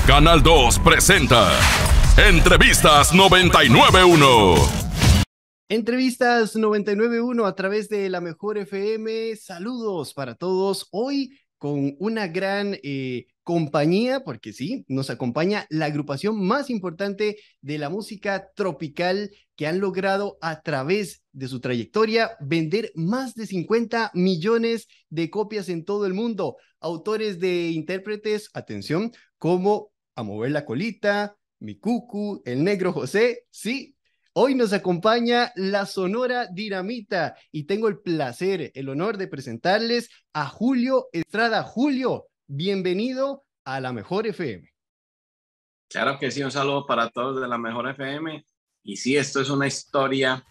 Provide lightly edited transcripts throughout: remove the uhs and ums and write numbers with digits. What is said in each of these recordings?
Canal 2 presenta Entrevistas 991. Entrevistas 991 a través de La Mejor FM. Saludos para todos. Hoy con una gran compañía, porque sí, nos acompaña la agrupación más importante de la música tropical que han logrado a través de su trayectoria vender más de 50 millones de copias en todo el mundo. Autores de intérpretes, atención, como A Mover la Colita, Mi Cucu, El Negro José, sí. Hoy nos acompaña la Sonora Dinamita y tengo el placer, el honor de presentarles a Julio Estrada. Julio, bienvenido a La Mejor FM. Claro que sí, un saludo para todos de La Mejor FM. Y sí, esto es una historia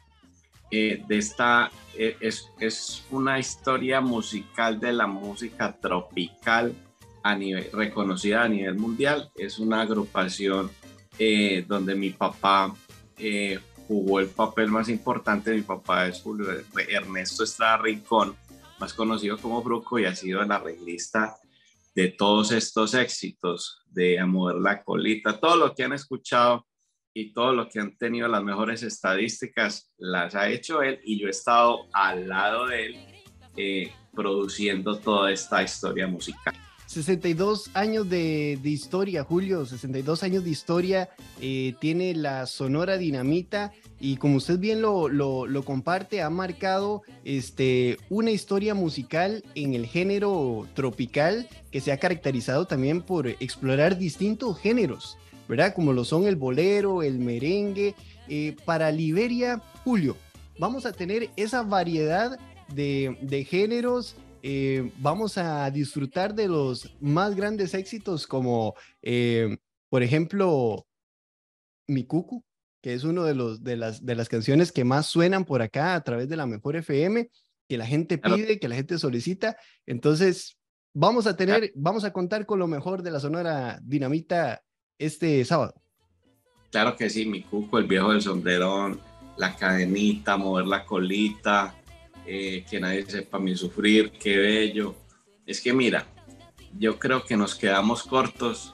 es una historia musical de la música tropical reconocida a nivel mundial. Es una agrupación donde mi papá jugó el papel más importante. Mi papá es Julio Ernesto Estrada Rincón, más conocido como Fruco, y ha sido el arreglista de todos estos éxitos, de A Mover la Colita, todo lo que han escuchado y todo lo que han tenido las mejores estadísticas las ha hecho él, y yo he estado al lado de él produciendo toda esta historia musical. 62 años de historia, Julio, 62 años de historia tiene la Sonora Dinamita, y como usted bien lo comparte, ha marcado una historia musical en el género tropical que se ha caracterizado también por explorar distintos géneros, ¿verdad? Como lo son el bolero, el merengue. Para Liberia, Julio, vamos a tener esa variedad de géneros. Vamos a disfrutar de los más grandes éxitos como, por ejemplo, Mi Cucu, que es uno de las canciones que más suenan por acá a través de La Mejor FM, que la gente pide, que la gente solicita. Entonces, vamos a contar con lo mejor de la Sonora Dinamita este sábado. Claro que sí, Mi Cucu, El Viejo del Sombrerón, La Cadenita, Mover la Colita, Que Nadie Sepa Mi Sufrir, Qué Bello. Es que mira, yo creo que nos quedamos cortos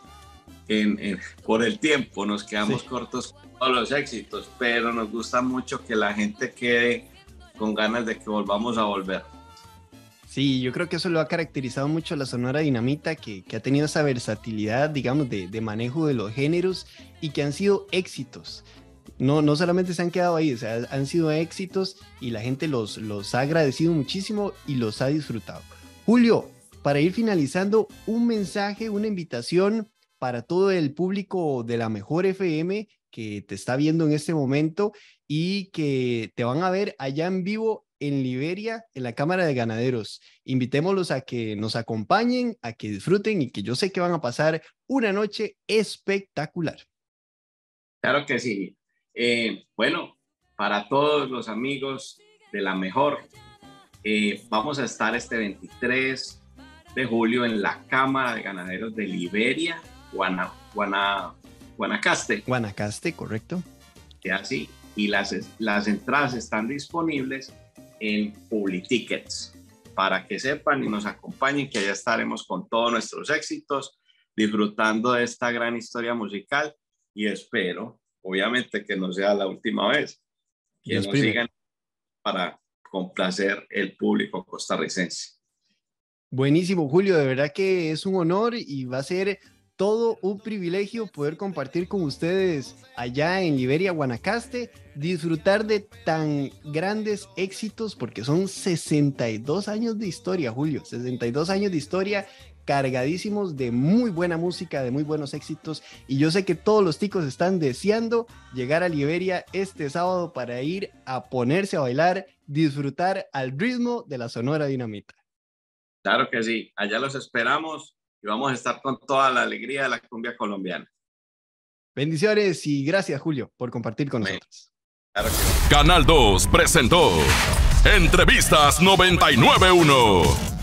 por el tiempo, nos quedamos cortos con todos los éxitos, pero nos gusta mucho que la gente quede con ganas de que volvamos a volver. Sí, yo creo que eso lo ha caracterizado mucho a la Sonora Dinamita, que ha tenido esa versatilidad, digamos, de manejo de los géneros, y que han sido éxitos. No solamente se han quedado ahí, o sea, han sido éxitos y la gente los ha agradecido muchísimo y los ha disfrutado. Julio, para ir finalizando, un mensaje, una invitación para todo el público de La Mejor FM que te está viendo en este momento y que te van a ver allá en vivo en Liberia, en la Cámara de Ganaderos. Invitémoslos a que nos acompañen, a que disfruten, y que yo sé que van a pasar una noche espectacular. Claro que sí. Bueno, para todos los amigos de La Mejor, vamos a estar este 23 de julio en la Cámara de Ganaderos de Liberia, Guanacaste. Guanacaste, correcto. Así, y las entradas están disponibles en Publitickets, para que sepan y nos acompañen, que allá estaremos con todos nuestros éxitos, disfrutando de esta gran historia musical, y espero, obviamente, que no sea la última vez, que nos sigan para complacer el público costarricense. Buenísimo, Julio, de verdad que es un honor y va a ser todo un privilegio poder compartir con ustedes allá en Liberia, Guanacaste, disfrutar de tan grandes éxitos, porque son 62 años de historia, Julio, 62 años de historia cargadísimos de muy buena música, de muy buenos éxitos, y yo sé que todos los ticos están deseando llegar a Liberia este sábado para ir a ponerse a bailar, disfrutar al ritmo de la Sonora Dinamita. Claro que sí, allá los esperamos y vamos a estar con toda la alegría de la cumbia colombiana. Bendiciones y gracias, Julio, por compartir con nosotros. Claro que sí. Canal 2 presentó Entrevistas 991.